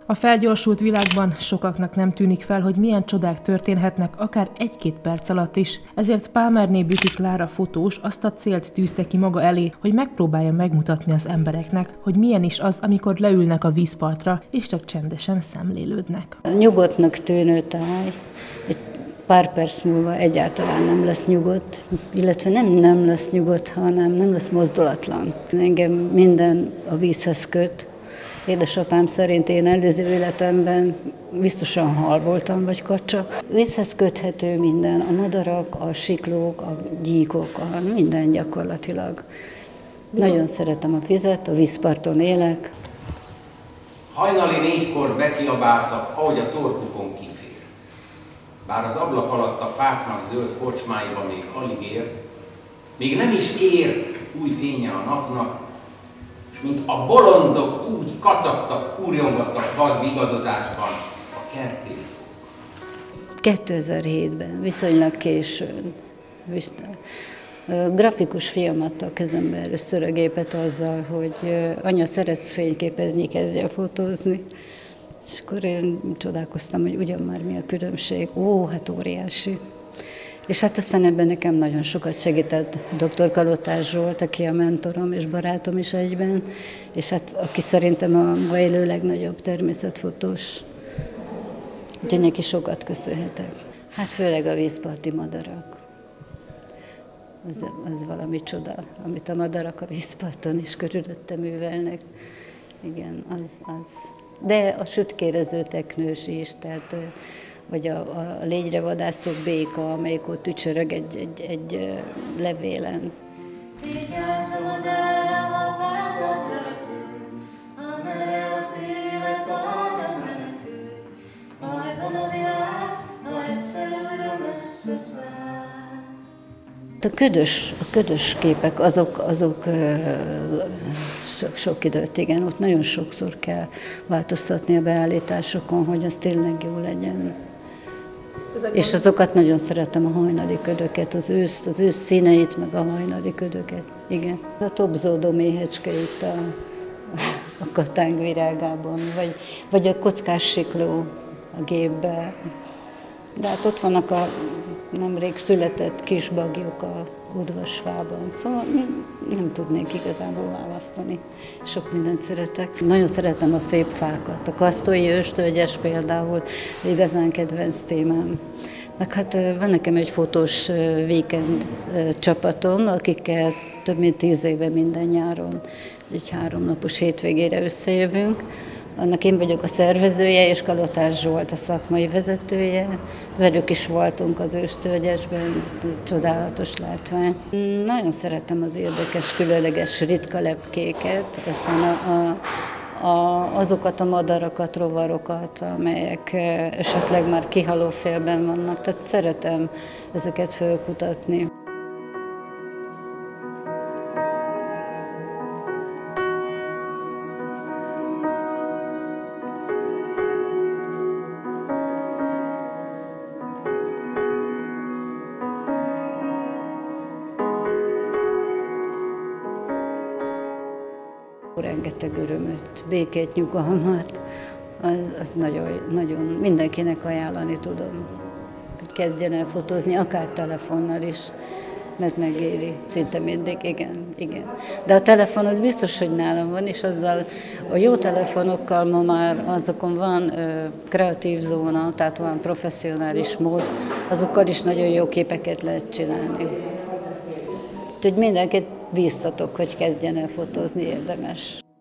A felgyorsult világban sokaknak nem tűnik fel, hogy milyen csodák történhetnek akár 1-2 perc alatt is. Ezért Pálmerné Büki Klára fotós azt a célt tűzte ki maga elé, hogy megpróbálja megmutatni az embereknek, hogy milyen is az, amikor leülnek a vízpartra, és csak csendesen szemlélődnek. Nyugodtnak tűnő táj, egy pár perc múlva egyáltalán nem lesz nyugodt, illetve nem lesz nyugodt, hanem nem lesz mozdulatlan. Engem minden a vízhez köt. Édesapám szerint én előző életemben biztosan hal voltam, vagy kacsa. Vízhez köthető minden, a madarak, a siklók, a gyíkok, minden gyakorlatilag. Nagyon szeretem a vizet, a vízparton élek. Hajnali 4-kor bekiabáltak, ahogy a torkukon kifér. Bár az ablak alatt a fáknak zöld kocsmáiba még alig ért, még nem is ért új fénye a napnak, és mint a bolondok úgy kacagtak, kúrjongattak vad vigadozásban a kertélyek. 2007-ben, viszonylag későn, grafikus fiam adta a kezembe először a gépet azzal, hogy anya, szeretsz fényképezni, kezdje fotózni. És akkor én csodálkoztam, hogy ugyan már mi a különbség. Ó, hát óriási. És hát aztán ebben nekem nagyon sokat segített dr. Kalotás Zsolt, aki a mentorom és barátom is egyben, és hát aki szerintem a ma élő legnagyobb természetfotós. Úgyhogy neki sokat köszönhetek. Hát főleg a vízparti madarak. Az valami csoda, amit a madarak a vízparton is körülötte művelnek. Igen, az. De a sütkérező teknős is, tehát, vagy a légyre vadászó béka, amelyik ott ücsörög egy levélen. Vigyázz a madárra, ha vállad repül, amerre az élet arra menekül. Bajban a világ, ha egyszer újra összeszáll. A ködös képek, azok sok időt, igen, ott nagyon sokszor kell változtatni a beállításokon, hogy az tényleg jó legyen. És azokat nagyon szeretem, a hajnali ködöket, az ősz színeit, meg a hajnali ködöket, igen. A tobzódó méhecske itt a katáng virágában, vagy a kockás sikló a gépbe. De hát ott vannak a nemrég született kis bagyok a udvasfában, szóval nem tudnék igazából választani. Sok mindent szeretek. Nagyon szeretem a szép fákat. A kasztói őstölgyes például igazán kedvenc témám. Meg hát van nekem egy fotós weekend csapatom, akikkel több mint 10 éve minden nyáron egy 3 napos hétvégére összejövünk. Annak én vagyok a szervezője, és Kalotás Zsolt a szakmai vezetője. Velük is voltunk az őstölgyesben, csodálatos látvány. Nagyon szeretem az érdekes, különleges ritka lepkéket, aztán azokat a madarakat, rovarokat, amelyek esetleg már kihaló félben vannak. Tehát szeretem ezeket felkutatni. Rengeteg örömöt, békét, nyugalmat, az nagyon mindenkinek ajánlani tudom, hogy kezdjen el fotózni, akár telefonnal is, mert megéri, szinte mindig, igen. De a telefon az biztos, hogy nálam van, és azzal a jó telefonokkal ma már azokon van kreatív zóna, tehát van professzionális mód, azokkal is nagyon jó képeket lehet csinálni. Úgyhogy mindenkit bíztatok, hogy kezdjen el fotózni, érdemes.